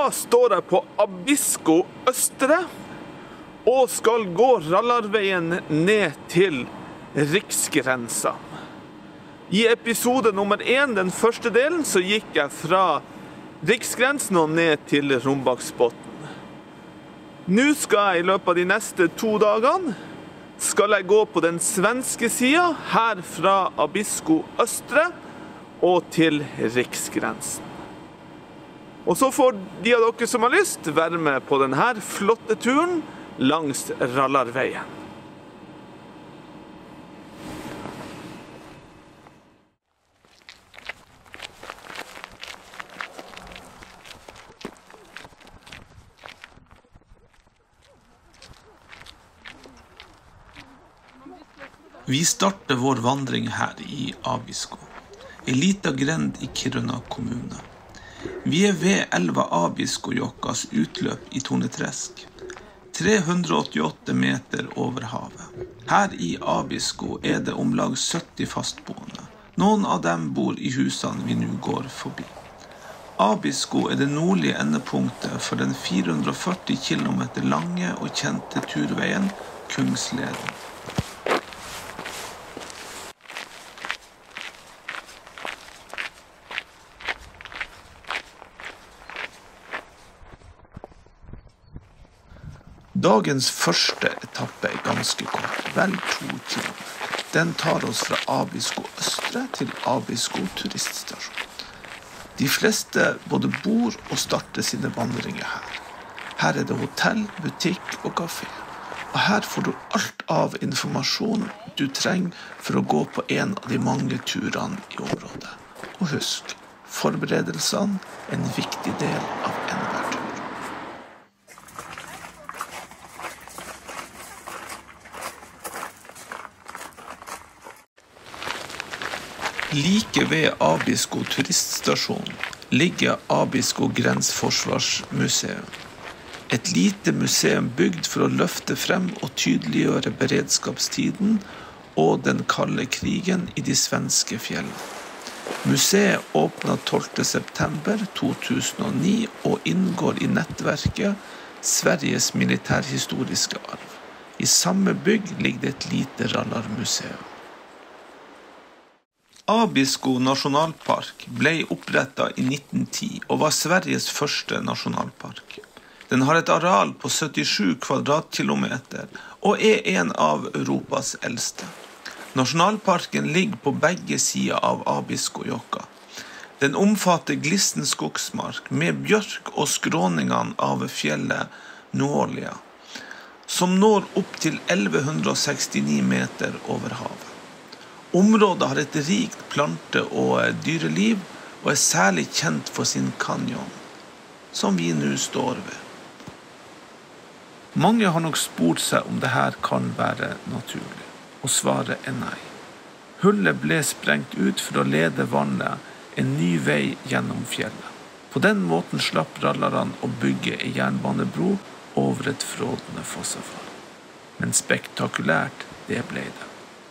står jeg på Abisko Østre og skal gå rallarveien ned til riksgrensa. I episode nummer 1, den første delen, så gikk jeg fra riksgrensen og ned til Rombaksbotn. Nå skal jeg i løpet av de neste 2 dagene skal jeg gå på den svenske siden, her fra Abisko Østre og til riksgrensen. Og så får de av dere som har lyst være med på denne flotte turen langs rallarveien. Vi starter vår vandring her i Abisko, en liten grend i Kiruna kommune. Vi ved elva Abiskojokkas utløp i Torneträsk, 388 meter over havet. Her i Abisko det om lag 70 fastboende. Noen av dem bor i husene vi nå går forbi. Abisko det nordlige endepunktet for den 440 km lange og kjente turveien Kungsleden. Dagens første etappe ganske kort, vel 2 kilometer. Den tar oss fra Abisko Østre til Abisko turiststasjon. De fleste både bor og starter sine vandringer her. Her det hotell, butikk og kafé. Og her får du alt av informasjon du trenger for å gå på en av de mange turene i området. Og husk, forberedelsene en viktig del av enhver tur. Like ved Abisko turiststasjon ligger Abisko Grensforsvarsmuseum. Et lite museum bygd for å løfte frem og tydeliggjøre beredskapstiden og den kalde krigen i de svenske fjellene. Museet åpnet 12. september 2009 og inngår i nettverket Sveriges militærhistoriske arv. I samme bygg ligger det et lite rallarmuseum. Abisko nasjonalpark ble opprettet i 1910 og var Sveriges første nasjonalpark. Den har et areal på 77 kvadratkilometer og en av Europas eldste. Nasjonalparken ligger på begge sider av Abiskojokka. Den omfatter glisten skogsmark med bjørk og skråningene av fjellet Nuolja, som når opp til 1169 meter over havet. Området har et rikt plante- og dyreliv og særlig kjent for sin kanjon, som vi nå står ved. Mange har nok spurt seg om det her kan være naturlig, og svaret nei. Hullet ble sprengt ut for å lede vannet en ny vei gjennom fjellet. På den måten slapp rallerne å bygge en jernbanebro over et frådende fossefall. Men spektakulært det ble det.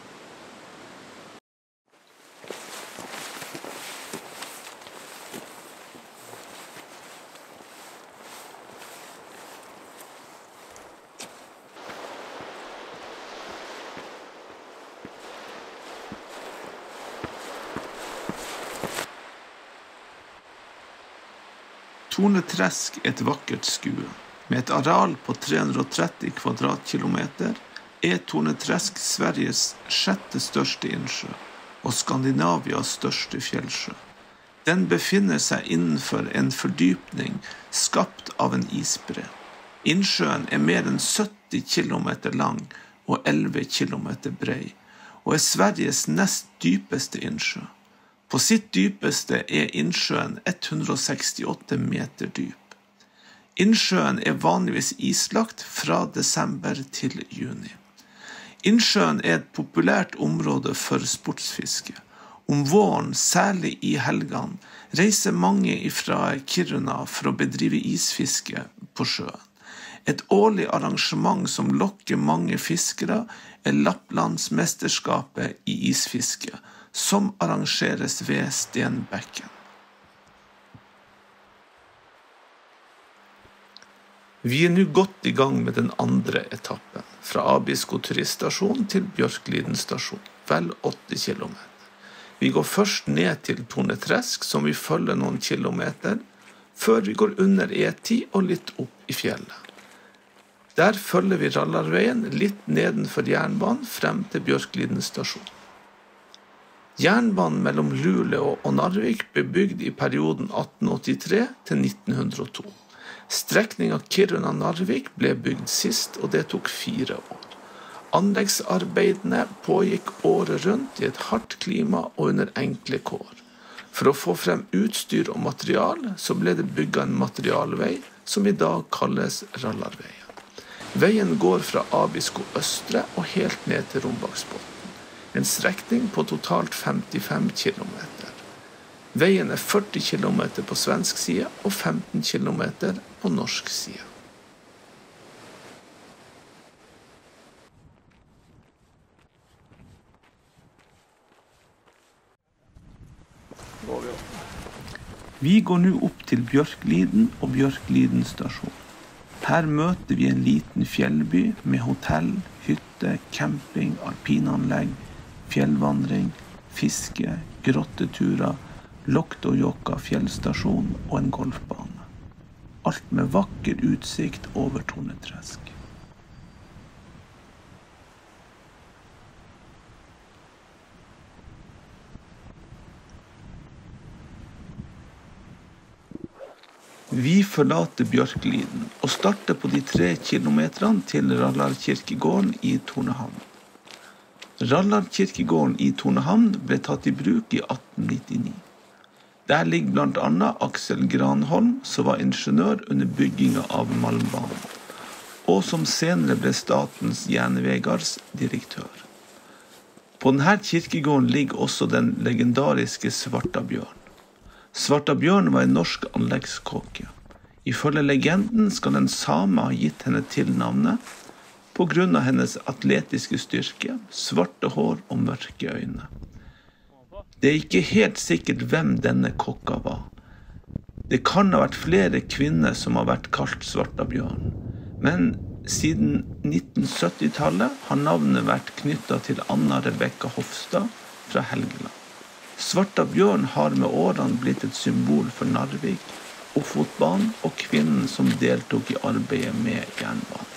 Torneträsk et vakkert skue. Med et areal på 330 kvadratkilometer Torneträsk Sveriges 6. største innsjø og Skandinavias største fjellsjø. Den befinner seg innenfor en fordypning skapt av en isbre. Innsjøen mer enn 70 kilometer lang og 11 kilometer brei, og Sveriges nest dypeste innsjø. På sitt dypeste innsjøen 168 meter dyp. Innsjøen vanligvis islagt fra desember til juni. Innsjøen et populært område for sportsfiske. Om våren, særlig i helgene, reiser mange fra Kiruna for å bedrive isfiske på sjøen. Et årlig arrangement som lokker mange fiskere Lapplandsmesterskapet i isfiske, som arrangeres ved Stenbekken. Vi nå godt I gang med den andre etappen, fra Abisko turiststasjon til Bjørkliden stasjon, vel 80 kilometer. Vi går først ned til Torneträsk, som vi følger noen kilometer, før vi går under E10 og litt opp I fjellet. Der følger vi Rallarveien litt nedenfor jernbanen frem til Bjørkliden stasjon. Jernbanen mellom Luleå og Narvik ble bygd I perioden 1883 til 1902. Strekningen Kiruna-Narvik ble bygd sist, og det tok 4 år. Anleggsarbeidene pågikk året rundt I et hardt klima og under enkle kår. For å få frem utstyr og material, så ble det bygget en materialvei, som I dag kalles Rallarveien. Veien går fra Abisko Østre og helt ned til Rombaksbotn. En strekning på totalt 55 kilometer. Veien 40 kilometer på svensk side og 15 kilometer på norsk side. Vi går nå opp til Bjørkliden og Bjørkliden stasjon. Her møter vi en liten fjellby med hotell, hytte, camping, alpinanlegg, fjellvandring, fiske, grotteturer, Loktojokka fjellstasjon og en golfbane. Alt med vakker utsikt over Torneträsk. Vi forlater Bjørkliden og starter på de 3 kilometerne til Rallarkirkegården I Tornehamn. Rallarkirkegården I Tornehamn ble tatt I bruk I 1899. Der ligger blant annet Aksel Granholm, som var ingeniør under byggingen av Malmbanen, og som senere ble Statens Jernvägars direktør. På denne kirkegården ligger også den legendariske Svarta Bjørn. Svarta Bjørn var en norsk anleggskokke. Ifølge legenden skal en same ha gitt henne tilnavnet på grunn av hennes atletiske styrke, svarte hår og mørke øyne. Det ikke helt sikkert hvem denne kokka var. Det kan ha vært flere kvinner som har vært kalt Svarta Bjørn, men siden 1970-tallet har navnet vært knyttet til Anna Rebekka Hofstad fra Helgeland. Svarta Bjørn har med årene blitt et symbol for Narvik, Ofotbanen og kvinnen som deltok I arbeidet med jernbanen.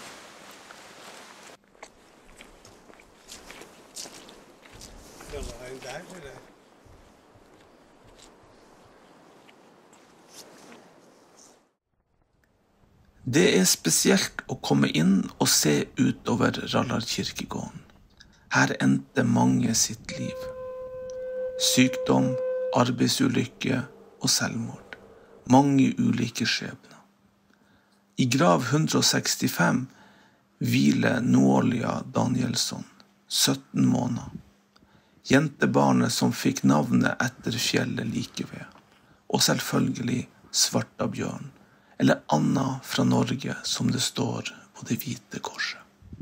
Det spesielt å komme inn og se utover Rallarkirkegården. Her endte mange sitt liv. Sykdom, arbeidsulykke og selvmord. Mange ulike skjebner. I grav 165 hviler Nuolia Danielsson, 17 måneder. Jentebarnet som fikk navnet etter fjellet like ved. Og selvfølgelig Svarta Bjørn, eller Anna fra Norge som det står på det hvite korset.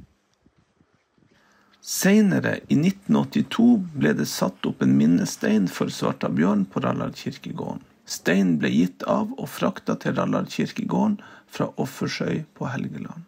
Senere, I 1982, ble det satt opp en minnestein for Svarta Bjørn på Rallarkirkegården. Steinen ble gitt av og fraktet til Rallarkirkegården fra Offersøy på Helgeland.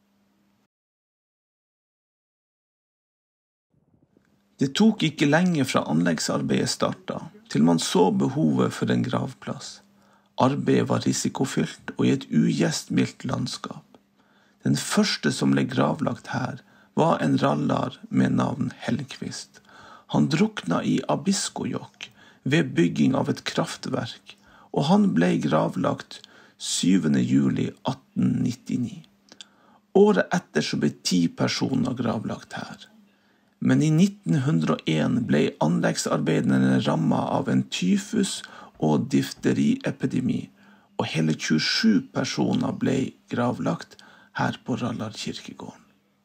Det tok ikke lenge fra anleggsarbeidet startet, til man så behovet for en gravplass. Arbeidet var risikofylt og I et ugjestmildt landskap. Den første som ble gravlagt her, var en rallar med navn Hellqvist. Han drukna I Abiskojokk ved bygging av et kraftverk, og han ble gravlagt 7. juli 1899. Året etter så ble 10 personer gravlagt her. Men I 1901 ble anleggsarbeiderne rammet av en tyfus- og difteriepidemi, og hele 27 personer ble gravlagt her på Rallarkirkegården.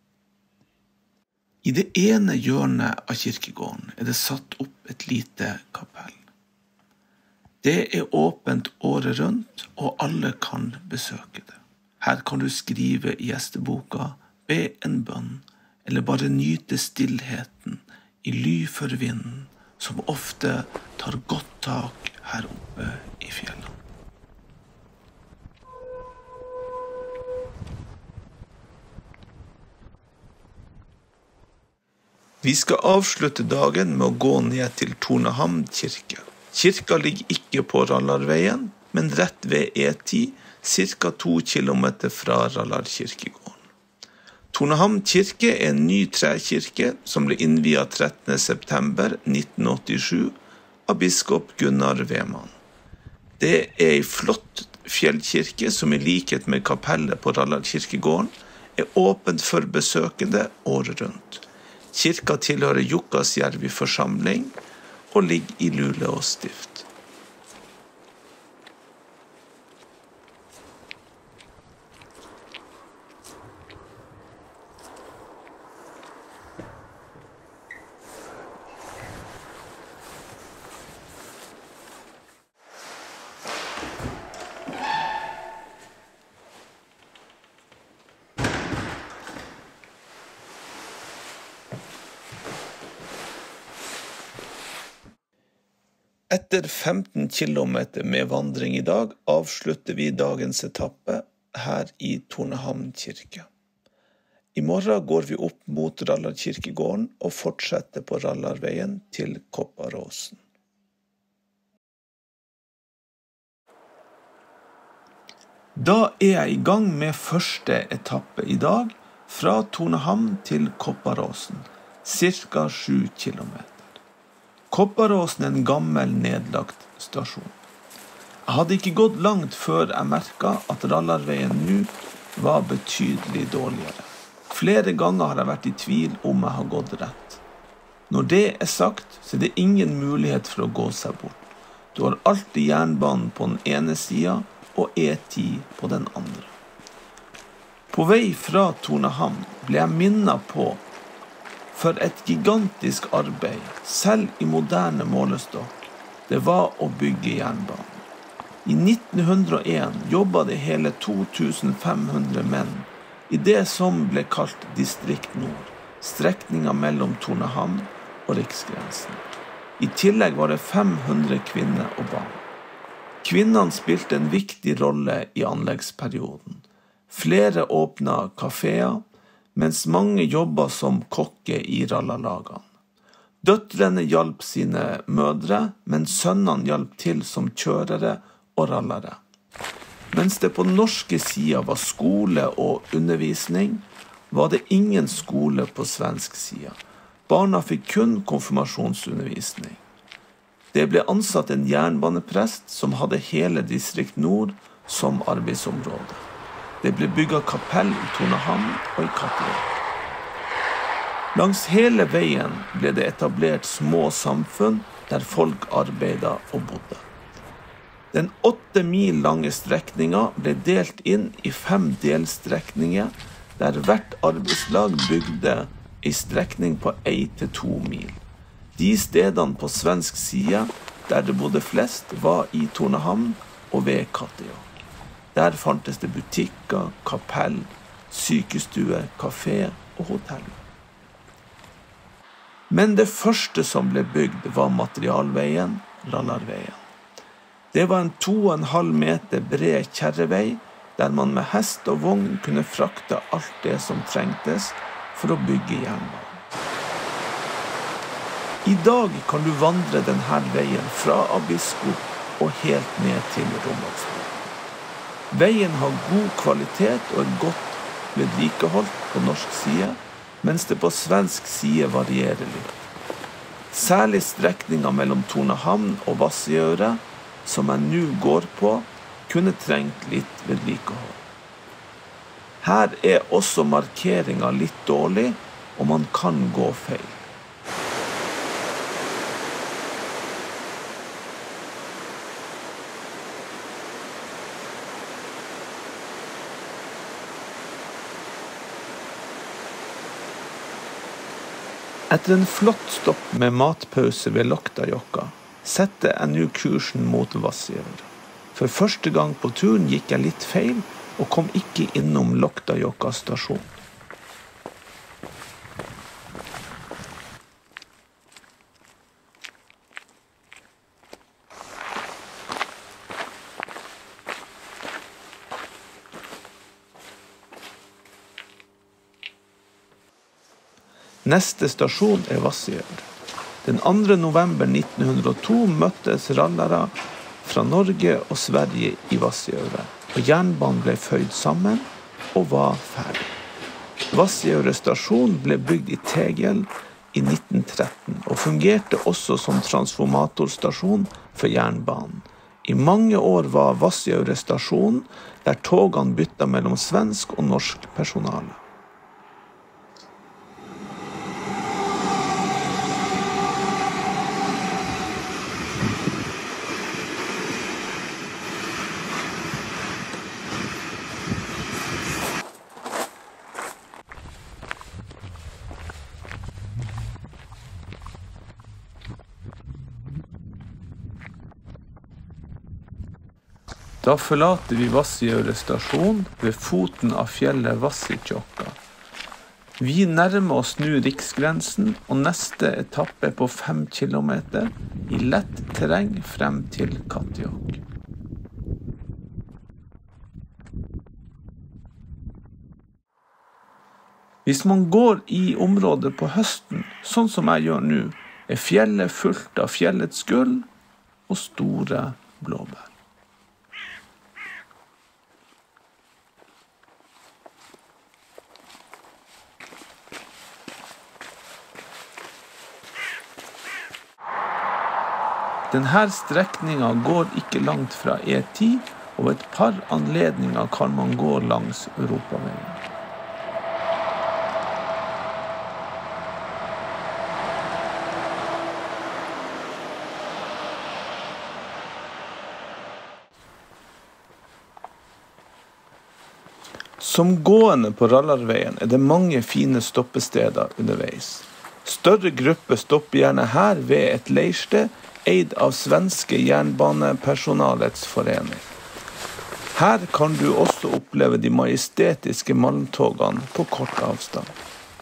I det ene hjørnet av kirkegården det satt opp et lite kapell. Det åpent året rundt, og alle kan besøke det. Her kan du skrive I gjesteboka, be en bønn, eller bare nyte stillheten I ly for vinden, som ofte tar godt tak her oppe I fjellene. Vi skal avslutte dagen med å gå ned til Tornehamn kirke. Kirka ligger ikke på Rallarveien, men rett ved E10, ca. 2 kilometer fra Rallar kirkegården. Tornehamn kirke er en ny trekirke som ble innviet 13. september 1987 av biskop Gunnar Weman. Det er en flott fjellkirke som i likhet med kapellet på Rallar kirkegården er åpent for besøkende året rundt. Kirka tilhører Jukkasjärvi forsamling og ligger i Luleå stift. Etter 15 kilometer med vandring i dag avslutter vi dagens etappe her i Tornehamn kirke. I morgen går vi opp mot Rallar kirkegården og fortsetter på Rallarveien til Kopparåsen. Da er jeg i gang med første etappe i dag, fra Tornehamn til Kopparåsen, ca. 7 kilometer. Kopparåsen er en gammel nedlagt stasjon. Jeg hadde ikke gått langt før jeg merket at Rallarveien nå var betydelig dårligere. Flere ganger har jeg vært i tvil om jeg har gått rett. Når det er sagt, så er det ingen mulighet for å gå seg bort. Du har alltid jernbanen på den ene siden og E10 på den andre. På vei fra Tornehamn ble jeg minnet på for et gigantisk arbeid, selv i moderne målestokk, det var å bygge jernbanen. I 1901 jobbet det hele 2500 menn i det som ble kalt Distrikt Nord, strekningen mellom Tornehamn og Riksgrensen. I tillegg var det 500 kvinner og barn. Kvinnene spilte en viktig rolle i anleggsperioden. Flere åpnet kaféer, mens mange jobbet som kokke i rallarlagene. Døtrene hjalp sine mødre, men sønnene hjalp til som kjørere og rallare. Mens det på den norske siden var skole og undervisning, var det ingen skole på svensk side. Barna fikk kun konfirmasjonsundervisning. Det ble ansatt en jernbaneprest som hadde hele Distrikt Nord som arbeidsområde. Det ble bygget kapell i Tornehamn og i Kattegat. Langs hele veien ble det etablert små samfunn der folk arbeidet og bodde. Den 8 mil lange strekningen ble delt inn i 5 delstrekninger, der hvert arbeidslag bygde en strekning på 1 til 2 mil. De stedene på svensk side der det bodde flest var i Tornehamn og ved Kattegat. Der fantes det butikker, kapell, sykestue, kafé og hotell. Men det første som ble bygd var materialveien, Rallarveien. Det var en 2,5 meter bred kjerrevei, der man med hest og vogn kunne frakte alt det som trengtes for å bygge jernbanen. I dag kan du vandre denne veien fra Abisko og helt ned til Rommaksbro. Veien har god kvalitet og er godt vedlikeholdt på norsk side, mens det på svensk side varierer litt. Særlig strekningen mellom Tornehamn og Vassøyre, som jeg nå går på, kunne trengt litt vedlikehold. Her er også markeringen litt dårlig, og man kan gå feil. Etter en flott stopp med matpause ved Loktajokka, setter jeg nå kursen mot Vassøyre. For første gang på turen gikk jeg litt feil, og kom ikke innom Loktajokka stasjon. Neste stasjon Vassøyra. Den 2. november 1902 møttes rallere fra Norge og Sverige i Vassøyra, og jernbanen ble føyd sammen og var ferdig. Vassøyra stasjon ble bygd i tegel i 1913 og fungerte også som transformatorstasjon for jernbanen. I mange år var Vassøyra stasjon der togene bytta mellom svensk og norsk personale. Da forlater vi Vassøyra stasjon ved foten av fjellet Vassitjokka. Vi nærmer oss nå riksgrensen, og neste etappe på 5 kilometer i lett terreng frem til Katjok. Hvis man går i området på høsten, sånn som jeg gjør nå, fjellet fullt av fjellets gull og store blåbær. Denne strekningen går ikke langt fra E10, og ved et par anledninger kan man gå langs Europaveien. Som gående på rallarveien det mange fine stoppesteder underveis. Større grupper stopper gjerne her ved et leirsted, eid av svenske jernbanepersonalets forening. Her kan du også oppleve de majestetiske malmtogene på kort avstand.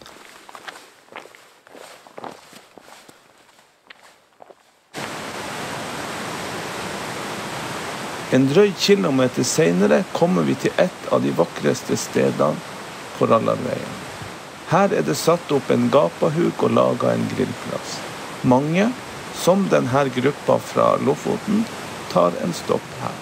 En drøy kilometer senere kommer vi til et av de vakreste stedene på rallarveien. Her det satt opp en gapahuk og laget en grillplass. Mange, som denne gruppa fra Lofoten, tar en stopp her.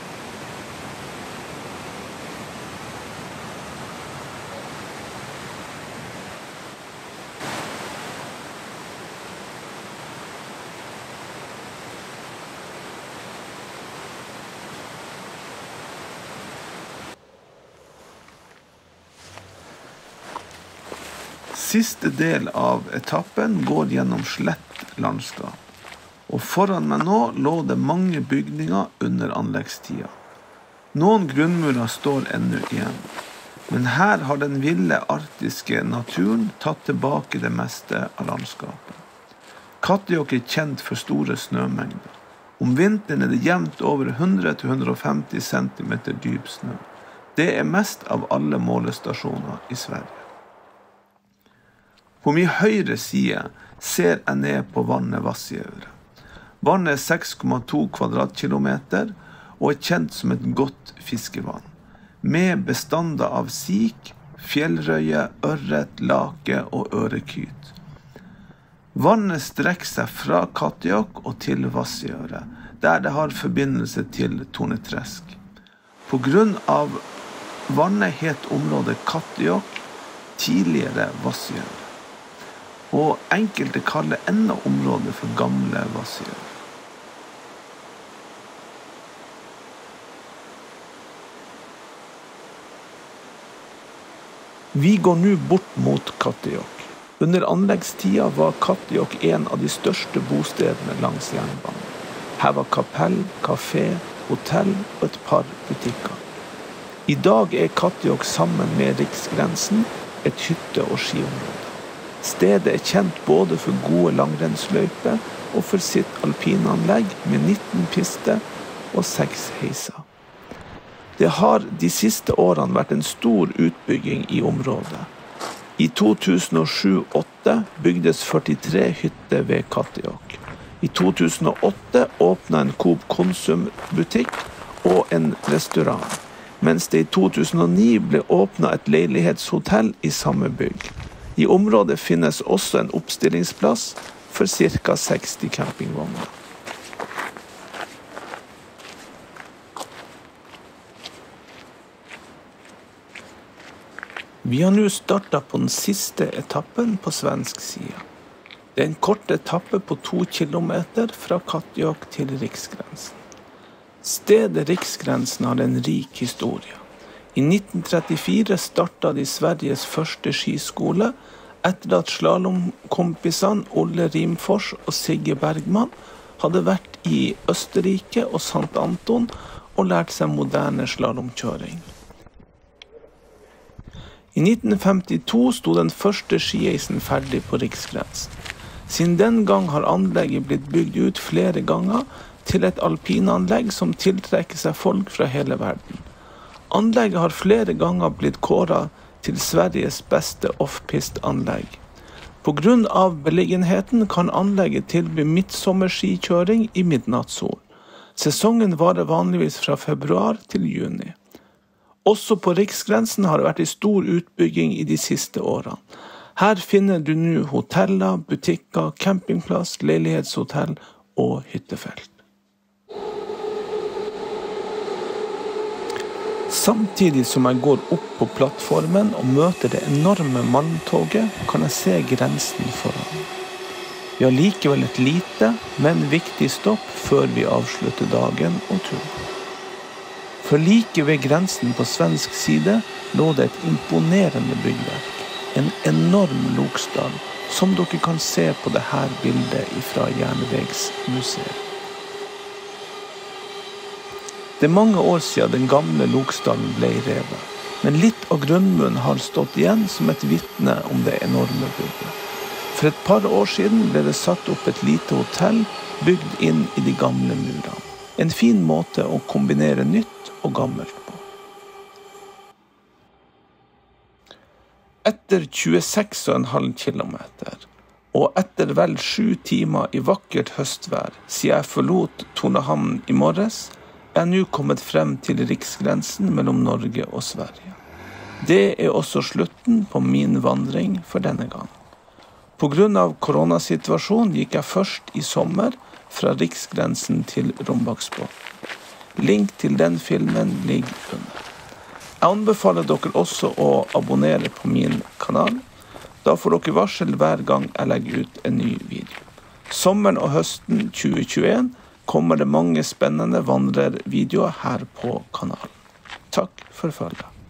Siste del av etappen går gjennom slett landskap. Og foran meg nå lå det mange bygninger under anleggstida. Noen grunnmurer står ennå igjen, men her har den ville arktiske naturen tatt tilbake det meste av landskapet. Katjok kjent for store snømengder. Om vinteren det jevnt over 100-150 cm dyp snø. Det mest av alle målestasjoner i Sverige. På min høyre side ser jeg ned på vannet Vassøyra. Vannet 6,2 kvadratkilometer og kjent som et godt fiskevann, med bestander av sik, fjellrøye, ørret, lake og ørekyt. Vannet strekker seg fra Katjok og til Vassøyra, der det har forbindelse til Torneträsk. På grunn av vannet het området Katjok tidligere Vassøyra. Og enkelte kaller enda området for gamle Vassøyra. Vi går nå bort mot Katjok. Under anleggstida var Katjok en av de største bostedene langs jernbanen. Her var kapell, kafé, hotell og et par butikker. I dag Katjok sammen med riksgrensen et hytte- og skiområde. Stedet kjent både for gode langrennsløyper og for sitt alpinanlegg med 19 pister og 6 heiser. Det har de siste årene vært en stor utbygging i området. I 2007-2008 bygdes 43 hytter ved Katjok. I 2008 åpnet en Coop Konsum-butikk og en restaurant, mens det i 2009 ble åpnet et leilighetshotell i samme bygg. I området finnes også en oppstillingsplass for ca. 60 campingvogner. Vi har nå startet på den siste etappen på svensk side. Det er en kort etappe på 2 kilometer fra Katjåk til Riksgrensen. Stedet Riksgrensen har en rik historie. I 1934 startet de Sveriges første skiskole etter at slalomkompisene Olle Rimfors og Sigge Bergman hadde vært i Østerrike og Sankt Anton og lært seg moderne slalomkjøring. I 1952 sto den første skieisen ferdig på Riksgrensen. Siden den gang har anlegget blitt bygd ut flere ganger til et alpinanlegg som tiltrekker seg folk fra hele verden. Anlegget har flere ganger blitt kåret til Sveriges beste off-pist-anlegg. På grunn av beliggenheten kan anlegget tilby midtsommerskikjøring i midnattssol. Sesongen varer vanligvis fra februar til juni. Også på Riksgrensen har det vært en stor utbygging i de siste årene. Her finner du nå hoteller, butikker, campingplass, leilighetshotell og hyttefelt. Samtidig som jeg går opp på plattformen og møter det enorme malmtoget, kan jeg se grensen foran. Vi har likevel et lite, men viktig stopp før vi avslutter dagen og turen. For like ved grensen på svensk side lå det et imponerende byggverk, en enorm lokstall, som dere kan se på dette bildet fra Jernvegsmuseet. Det er mange år siden den gamle lokstallen ble revet, men litt av grunnmuren har stått igjen som et vitne om det enorme bygget. For et par år siden ble det satt opp et lite hotell bygd inn i de gamle murene. En fin måte å kombinere nytt og gammelt på. Etter 26,5 kilometer, og etter vel 7 timer i vakkert høstvær, siden jeg forlot Tornehamn i morges, er jeg nå kommet frem til Riksgrensen mellom Norge og Sverige. Det er også slutten på min vandring for denne gang. På grunn av koronasituasjonen gikk jeg først i sommer fra Riksgrensen til Rombaksbotn. Link til den filmen ligger under. Jeg anbefaler dere også å abonnere på min kanal. Da får dere varsel hver gang jeg legger ut en ny video. Sommeren og høsten 2021 kommer det mange spennende vandrervideoer her på kanalen. Takk for følget.